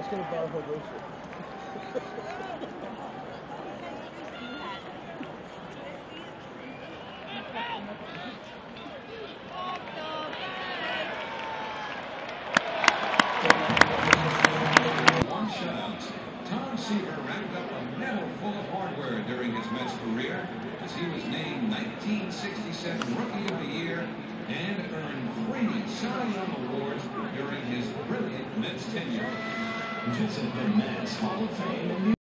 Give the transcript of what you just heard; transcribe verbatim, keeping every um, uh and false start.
Let's get a bottle of roasted. One shutout. Tom Seaver racked up a metal full of hardware during his Mets career as he was named nineteen sixty-seven Rookie of the Year and earned three Cy Young Awards during his brilliant Mets tenure. Visit the Mets Hall of Fame.